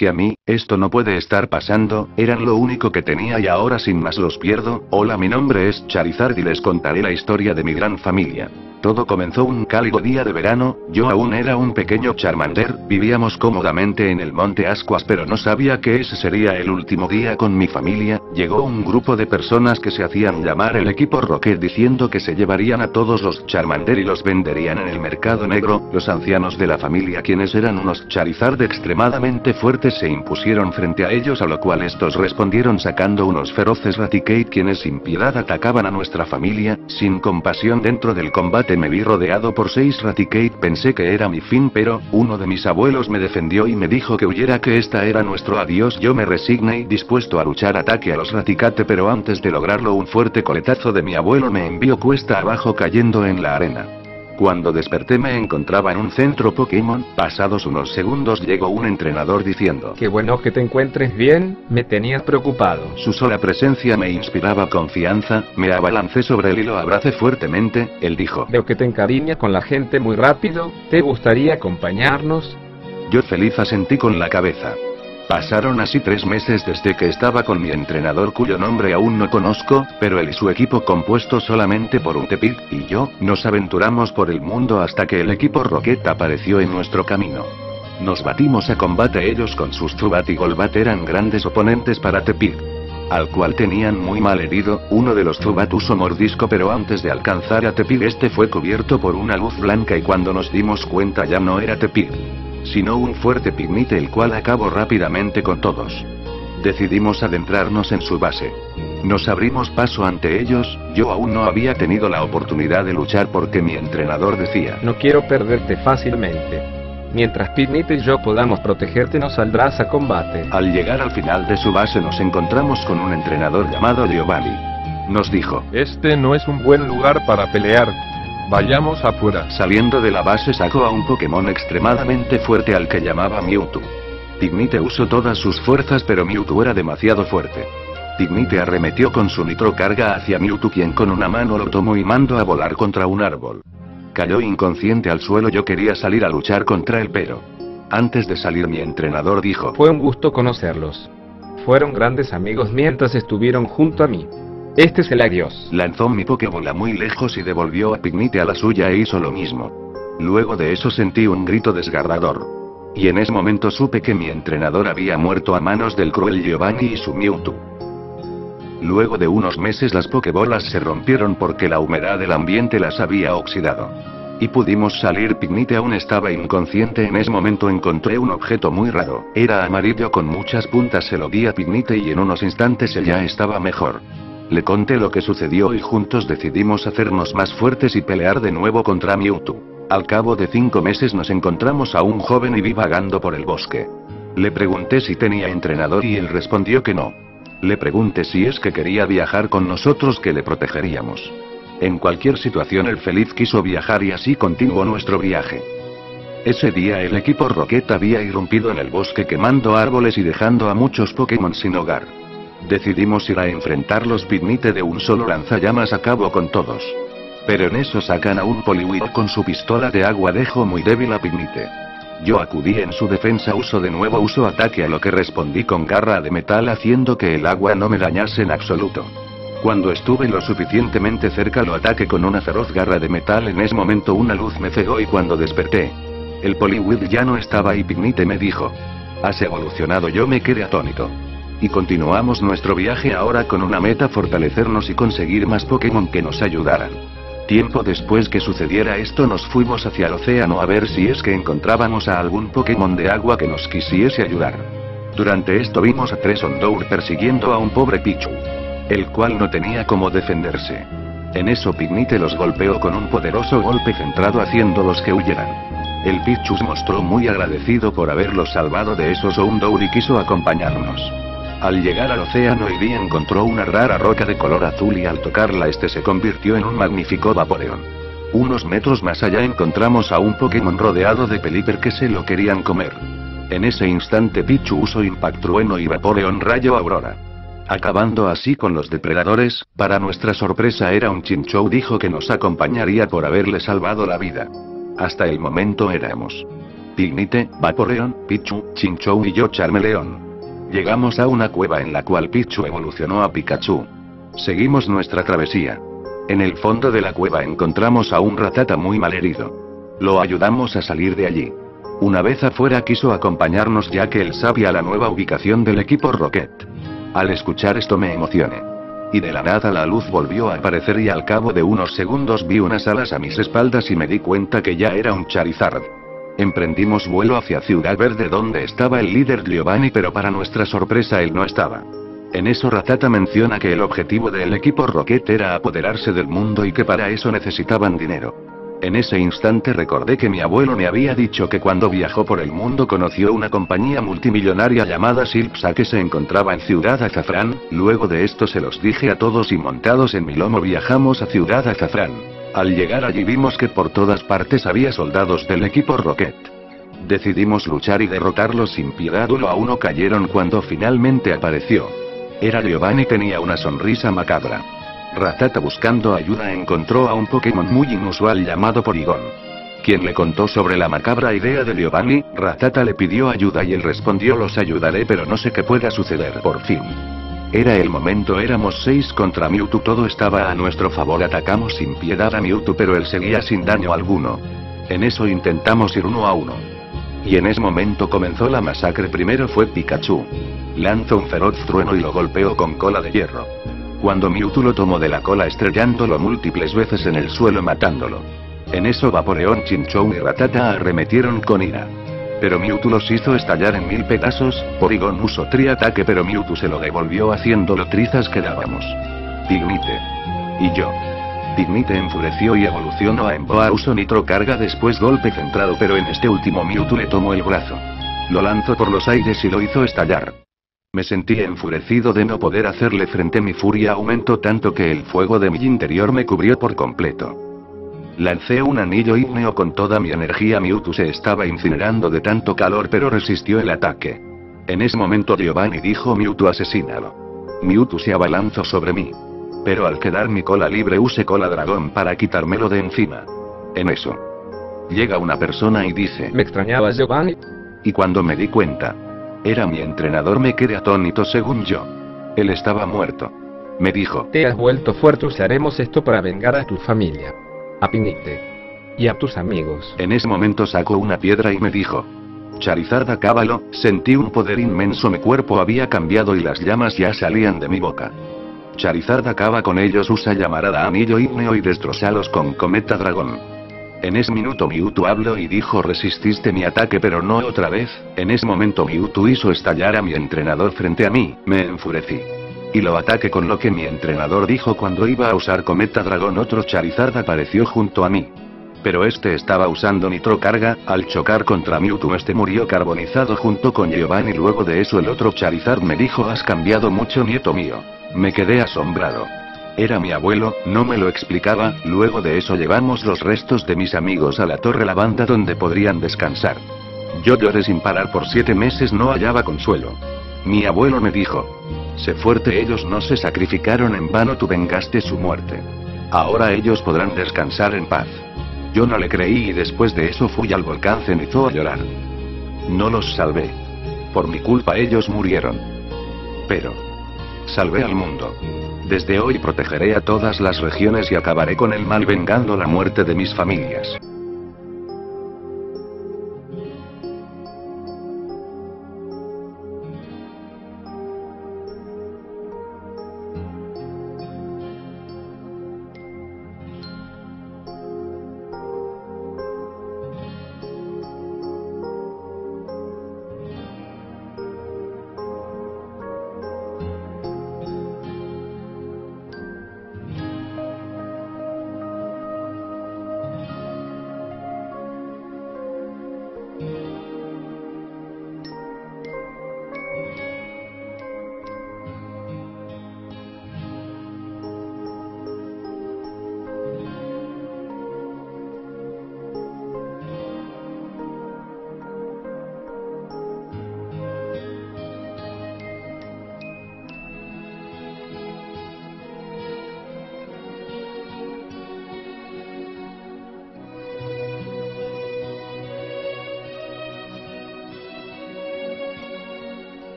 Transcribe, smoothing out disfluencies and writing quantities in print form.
que a mí, esto no puede estar pasando, eran lo único que tenía y ahora sin más los pierdo. Hola, mi nombre es Charizard y les contaré la historia de mi gran familia. Todo comenzó un cálido día de verano, yo aún era un pequeño Charmander, vivíamos cómodamente en el monte Ascuas pero no sabía que ese sería el último día con mi familia. Llegó un grupo de personas que se hacían llamar el equipo Rocket diciendo que se llevarían a todos los Charmander y los venderían en el mercado negro. Los ancianos de la familia, quienes eran unos Charizard extremadamente fuertes, se impusieron frente a ellos, a lo cual estos respondieron sacando unos feroces Raticate quienes sin piedad atacaban a nuestra familia, sin compasión. Dentro del combate me vi rodeado por 6 Raticate, pensé que era mi fin pero, uno de mis abuelos me defendió y me dijo que huyera, que esta era nuestro adiós. Yo me resigné dispuesto a luchar ataque a los Raticate, pero antes de lograrlo un fuerte coletazo de mi abuelo me envió cuesta abajo cayendo en la arena. Cuando desperté me encontraba en un centro Pokémon. Pasados unos segundos llegó un entrenador diciendo: Qué bueno que te encuentres bien, me tenías preocupado. Su sola presencia me inspiraba confianza, me abalancé sobre él y lo abracé fuertemente. Él dijo: Veo que te encariñas con la gente muy rápido, ¿te gustaría acompañarnos? Yo feliz asentí con la cabeza. Pasaron así 3 meses desde que estaba con mi entrenador cuyo nombre aún no conozco, pero él y su equipo compuesto solamente por un Tepig y yo, nos aventuramos por el mundo hasta que el equipo Rocket apareció en nuestro camino. Nos batimos a combate, ellos con sus Zubat y Golbat eran grandes oponentes para Tepig, al cual tenían muy mal herido. Uno de los Zubat usó mordisco pero antes de alcanzar a Tepig este fue cubierto por una luz blanca y cuando nos dimos cuenta ya no era Tepig, sino un fuerte Pignite, el cual acabó rápidamente con todos. Decidimos adentrarnos en su base. Nos abrimos paso ante ellos. Yo aún no había tenido la oportunidad de luchar porque mi entrenador decía: No quiero perderte fácilmente. Mientras Pignite y yo podamos protegerte no saldrás a combate. Al llegar al final de su base nos encontramos con un entrenador llamado Giovanni. Nos dijo: Este no es un buen lugar para pelear. Vayamos afuera. Saliendo de la base sacó a un Pokémon extremadamente fuerte al que llamaba Mewtwo. Pignite usó todas sus fuerzas pero Mewtwo era demasiado fuerte. Pignite arremetió con su nitro carga hacia Mewtwo, quien con una mano lo tomó y mandó a volar contra un árbol. Cayó inconsciente al suelo. Yo quería salir a luchar contra él pero antes de salir mi entrenador dijo: Fue un gusto conocerlos. Fueron grandes amigos mientras estuvieron junto a mí. Este es el adiós. Lanzó mi Pokébola muy lejos y devolvió a Pignite a la suya e hizo lo mismo. Luego de eso sentí un grito desgarrador. Y en ese momento supe que mi entrenador había muerto a manos del cruel Giovanni y su Mewtwo. Luego de unos meses las Pokébolas se rompieron porque la humedad del ambiente las había oxidado. Y pudimos salir. Pignite aún estaba inconsciente. En ese momento encontré un objeto muy raro. Era amarillo con muchas puntas. Se lo di a Pignite y en unos instantes él ya estaba mejor. Le conté lo que sucedió y juntos decidimos hacernos más fuertes y pelear de nuevo contra Mewtwo. Al cabo de 5 meses nos encontramos a un joven y vi vagando por el bosque. Le pregunté si tenía entrenador y él respondió que no. Le pregunté si es que quería viajar con nosotros, que le protegeríamos. En cualquier situación el feliz quiso viajar y así continuó nuestro viaje. Ese día el equipo Rocket había irrumpido en el bosque quemando árboles y dejando a muchos Pokémon sin hogar. Decidimos ir a enfrentarlos. Pignite de un solo lanzallamas acabó con todos. Pero en eso sacan a un Poliwhirl con su pistola de agua, dejó muy débil a Pignite. Yo acudí en su defensa, usó ataque, a lo que respondí con garra de metal haciendo que el agua no me dañase en absoluto. Cuando estuve lo suficientemente cerca lo ataqué con una feroz garra de metal. En ese momento una luz me cegó y cuando desperté, el Poliwhirl ya no estaba y Pignite me dijo: Has evolucionado. Yo me quedé atónito. Y continuamos nuestro viaje ahora con una meta: fortalecernos y conseguir más Pokémon que nos ayudaran. Tiempo después que sucediera esto nos fuimos hacia el océano a ver si es que encontrábamos a algún Pokémon de agua que nos quisiese ayudar. Durante esto vimos a 3 Houndour persiguiendo a un pobre Pichu, el cual no tenía cómo defenderse. En eso Pignite los golpeó con un poderoso golpe centrado haciéndolos que huyeran. El Pichu se mostró muy agradecido por haberlos salvado de esos Houndour y quiso acompañarnos. Al llegar al océano Eevee encontró una rara roca de color azul y al tocarla este se convirtió en un magnífico Vaporeon. Unos metros más allá encontramos a un Pokémon rodeado de Pelipper que se lo querían comer. En ese instante Pichu usó Impact Trueno y Vaporeon Rayo Aurora, acabando así con los depredadores. Para nuestra sorpresa era un Chinchou. Dijo que nos acompañaría por haberle salvado la vida. Hasta el momento éramos Ignite, Vaporeon, Pichu, Chinchou y yo Charmeleon. Llegamos a una cueva en la cual Pichu evolucionó a Pikachu. Seguimos nuestra travesía. En el fondo de la cueva encontramos a un Rattata muy malherido. Lo ayudamos a salir de allí. Una vez afuera quiso acompañarnos ya que él sabía la nueva ubicación del equipo Rocket. Al escuchar esto me emocioné. Y de la nada la luz volvió a aparecer y al cabo de unos segundos vi unas alas a mis espaldas y me di cuenta que ya era un Charizard. Emprendimos vuelo hacia Ciudad Verde donde estaba el líder Giovanni, pero para nuestra sorpresa él no estaba. En eso Rattata menciona que el objetivo del equipo Rocket era apoderarse del mundo y que para eso necesitaban dinero. En ese instante recordé que mi abuelo me había dicho que cuando viajó por el mundo conoció una compañía multimillonaria llamada Silpsa que se encontraba en Ciudad Azafrán. Luego de esto se los dije a todos y montados en mi lomo viajamos a Ciudad Azafrán. Al llegar allí vimos que por todas partes había soldados del equipo Rocket. Decidimos luchar y derrotarlos sin piedad. Uno a uno cayeron cuando finalmente apareció. Era Giovanni, tenía una sonrisa macabra. Rattata buscando ayuda encontró a un Pokémon muy inusual llamado Porygon. Quien le contó sobre la macabra idea de Giovanni, Rattata le pidió ayuda y él respondió: los ayudaré pero no sé qué pueda suceder. Por fin. Era el momento, éramos 6 contra Mewtwo, todo estaba a nuestro favor, atacamos sin piedad a Mewtwo pero él seguía sin daño alguno. En eso intentamos ir 1 a 1. Y en ese momento comenzó la masacre. Primero fue Pikachu. Lanzó un feroz trueno y lo golpeó con cola de hierro. Cuando Mewtwo lo tomó de la cola estrellándolo múltiples veces en el suelo matándolo. En eso Vaporeon, Chinchou y Rattata arremetieron con ira. Pero Mewtwo los hizo estallar en 1000 pedazos. Porygon usó triataque pero Mewtwo se lo devolvió haciéndolo trizas que dábamos. Ignite. Y yo. Ignite enfureció y evolucionó a Emboa, usó nitro carga, después golpe centrado, pero en este último Mewtwo le tomó el brazo. Lo lanzó por los aires y lo hizo estallar. Me sentí enfurecido de no poder hacerle frente. Mi furia aumentó tanto que el fuego de mi interior me cubrió por completo. Lancé un anillo ígneo con toda mi energía. Mewtwo se estaba incinerando de tanto calor pero resistió el ataque. En ese momento Giovanni dijo: Mewtwo, asesínalo. Mewtwo se abalanzó sobre mí. Pero al quedar mi cola libre usé cola dragón para quitármelo de encima. En eso. Llega una persona y dice: ¿Me extrañabas, Giovanni? Y cuando me di cuenta. Era mi entrenador, me quedé atónito según yo. Él estaba muerto. Me dijo: Te has vuelto fuerte, usaremos esto para vengar a tu familia. A Ignite. Y a tus amigos. En ese momento sacó una piedra y me dijo: Charizard, acábalo. Sentí un poder inmenso, mi cuerpo había cambiado y las llamas ya salían de mi boca. Charizard, acaba con ellos, usa llamarada, anillo ígneo y destrozalos con cometa dragón. En ese minuto Mewtwo habló y dijo: resististe mi ataque pero no otra vez. En ese momento Mewtwo hizo estallar a mi entrenador frente a mí. Me enfurecí. Y lo ataqué con lo que mi entrenador dijo. Cuando iba a usar cometa dragón, otro Charizard apareció junto a mí. Pero este estaba usando nitro carga. Al chocar contra Mewtwo este murió carbonizado junto con Giovanni. Luego de eso el otro Charizard me dijo: has cambiado mucho, nieto mío. Me quedé asombrado. Era mi abuelo, no me lo explicaba. Luego de eso llevamos los restos de mis amigos a la Torre Lavanda donde podrían descansar. Yo lloré sin parar por 7 meses, no hallaba consuelo. Mi abuelo me dijo: sé fuerte, ellos no se sacrificaron en vano, tú vengaste su muerte. Ahora ellos podrán descansar en paz. Yo no le creí y después de eso fui al volcán Cenizó a llorar. No los salvé. Por mi culpa ellos murieron. Pero salvé al mundo. Desde hoy protegeré a todas las regiones y acabaré con el mal vengando la muerte de mis familias.